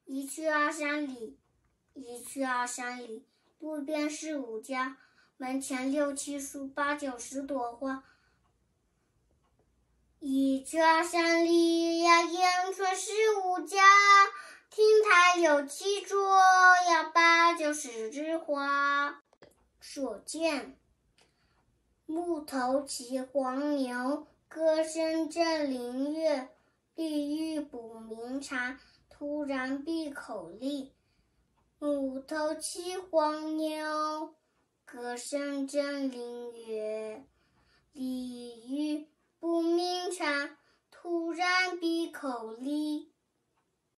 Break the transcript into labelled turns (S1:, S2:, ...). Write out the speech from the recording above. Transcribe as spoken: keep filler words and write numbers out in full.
S1: 一去二三里，一去二三里，路边四五家，门前六七树，八九十朵花。一去二三里呀，迎春十五家，亭台有七桌呀，八九十枝花。所见牧头骑黄牛，歌声振林樾。碧玉捕鸣蝉，突然闭口立。牧头骑黄牛，歌声振林樾。碧玉捕鸣蝉，突然闭口立。